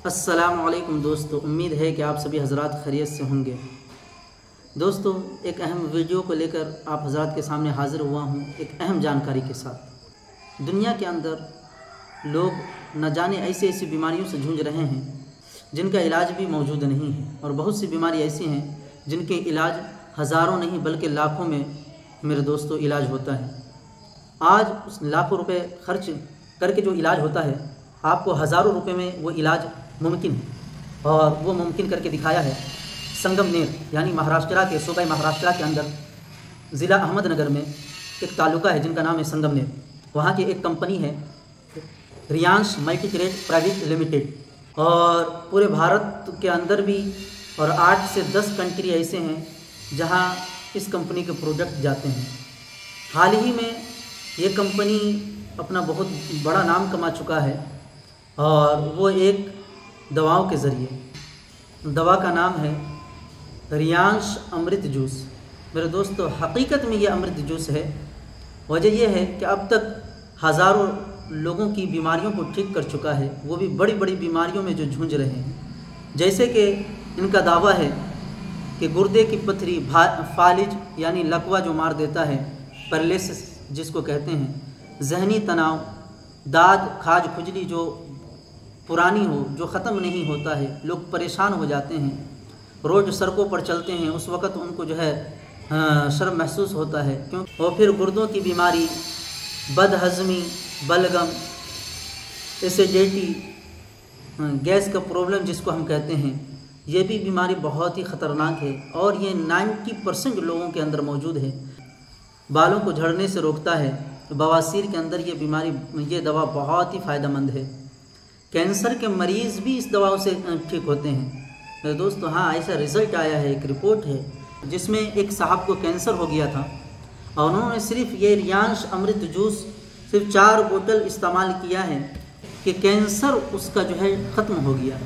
अस्सलामुअलैकुम दोस्तों, उम्मीद है कि आप सभी हजरात खैरियत से होंगे। दोस्तों, एक अहम वीडियो को लेकर आप हजरात के सामने हाज़िर हुआ हूँ एक अहम जानकारी के साथ। दुनिया के अंदर लोग न जाने ऐसी ऐसी बीमारियों से जूझ रहे हैं जिनका इलाज भी मौजूद नहीं है, और बहुत सी बीमारी ऐसी हैं जिनके इलाज हज़ारों नहीं बल्कि लाखों में मेरे दोस्तों इलाज होता है। आज उस लाखों रुपए खर्च करके जो इलाज होता है, आपको हज़ारों रुपए में वो इलाज मुमकिन है, और वो मुमकिन करके दिखाया है संगमनेर यानी महाराष्ट्र के सूबे महाराष्ट्र के अंदर ज़िला अहमदनगर में एक तालुका है जिनका नाम है संगमनेर। वहाँ की एक कंपनी है रियांश मल्टीक्रेट प्राइवेट लिमिटेड, और पूरे भारत के अंदर भी और 8 से 10 कंट्री ऐसे हैं जहाँ इस कंपनी के प्रोडक्ट जाते हैं। हाल ही में ये कंपनी अपना बहुत बड़ा नाम कमा चुका है, और वो एक दवाओं के ज़रिए, दवा का नाम है रियांश अमृत जूस। मेरे दोस्तों, हकीकत में ये अमृत जूस है। वजह यह है कि अब तक हज़ारों लोगों की बीमारियों को ठीक कर चुका है, वो भी बड़ी बड़ी बीमारियों में जो जूझ रहे हैं। जैसे कि इनका दावा है कि गुर्दे की पथरी, फालिज यानी लकवा जो मार देता है, पैरालिसिस जिसको कहते हैं, जहनी तनाव, दाद खाज खुजली जो पुरानी हो, जो ख़त्म नहीं होता है, लोग परेशान हो जाते हैं, रोज़ सड़कों पर चलते हैं, उस वक़्त उनको जो है शर्म महसूस होता है क्यों। और फिर गुर्दों की बीमारी, बदहज़मी, बलगम, एसिडिटी, गैस का प्रॉब्लम जिसको हम कहते हैं, ये भी बीमारी बहुत ही ख़तरनाक है, और ये 90% लोगों के अंदर मौजूद है। बालों को झड़ने से रोकता है। बवासीर के अंदर ये दवा बहुत ही फ़ायदेमंद है। कैंसर के मरीज़ भी इस दवाओं से ठीक होते हैं। मेरे दोस्तों, हाँ, ऐसा रिज़ल्ट आया है, एक रिपोर्ट है जिसमें एक साहब को कैंसर हो गया था, और उन्होंने सिर्फ ये रियांश अमृत जूस सिर्फ 4 बोतल इस्तेमाल किया है कि कैंसर उसका जो है ख़त्म हो गया।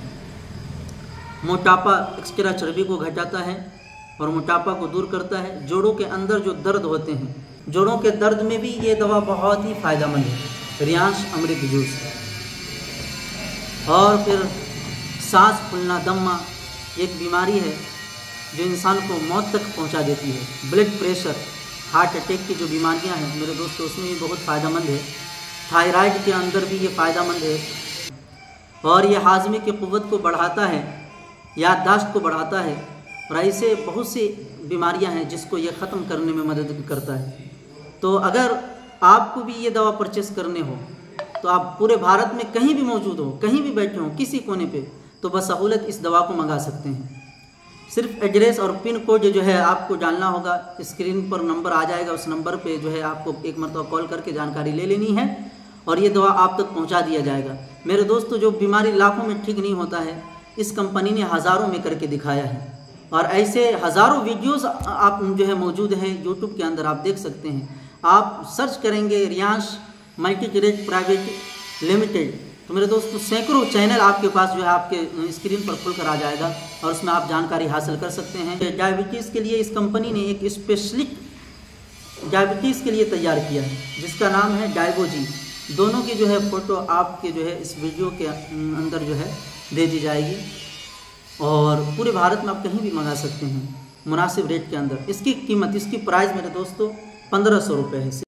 मोटापा, एक्स्ट्रा चर्बी को घटाता है और मोटापा को दूर करता है। जोड़ों के अंदर जो दर्द होते हैं, जोड़ों के दर्द में भी ये दवा बहुत ही फ़ायदेमंद है, रियांश अमृत जूस। और फिर सांस फूलना, दमा, एक बीमारी है जो इंसान को मौत तक पहुंचा देती है। ब्लड प्रेशर, हार्ट अटैक की जो बीमारियां हैं मेरे दोस्तों, उसमें भी बहुत फ़ायदेमंद है। थायराइड के अंदर भी ये फ़ायदेमंद है, और ये हाजमे की क़ुव्वत को बढ़ाता है, याददाश्त को बढ़ाता है, और ऐसे बहुत सी बीमारियां हैं जिसको ये ख़त्म करने में मदद करता है। तो अगर आपको भी ये दवा परचेस करने हो तो आप पूरे भारत में कहीं भी मौजूद हो, कहीं भी बैठे हो, किसी कोने पे, तो बसहूलत इस दवा को मंगा सकते हैं। सिर्फ एड्रेस और पिन कोड जो है आपको डालना होगा। स्क्रीन पर नंबर आ जाएगा, उस नंबर पे जो है आपको एक मरतबा कॉल करके जानकारी ले लेनी है, और ये दवा आप तक पहुंचा दिया जाएगा। मेरे दोस्तों, जो बीमारी लाखों में ठीक नहीं होता है, इस कंपनी ने हज़ारों में करके दिखाया है, और ऐसे हज़ारों वीडियोज़ आप जो है मौजूद हैं यूट्यूब के अंदर, आप देख सकते हैं। आप सर्च करेंगे रियांश मल्टीक्रेट प्राइवेट लिमिटेड, तो मेरे दोस्तों सैकड़ों चैनल आपके पास जो है आपके स्क्रीन पर खुल कर आ जाएगा, और उसमें आप जानकारी हासिल कर सकते हैं। डायबिटीज़ के लिए इस कंपनी ने एक स्पेशलिस्ट डायबिटीज़ के लिए तैयार किया है जिसका नाम है डायबोजी। दोनों की जो है फ़ोटो आपके जो है इस वीडियो के अंदर जो है दे दी जाएगी, और पूरे भारत में आप कहीं भी मंगा सकते हैं मुनासिब रेट के अंदर। इसकी कीमत, इसकी प्राइस मेरे दोस्तों 1500 रुपये है।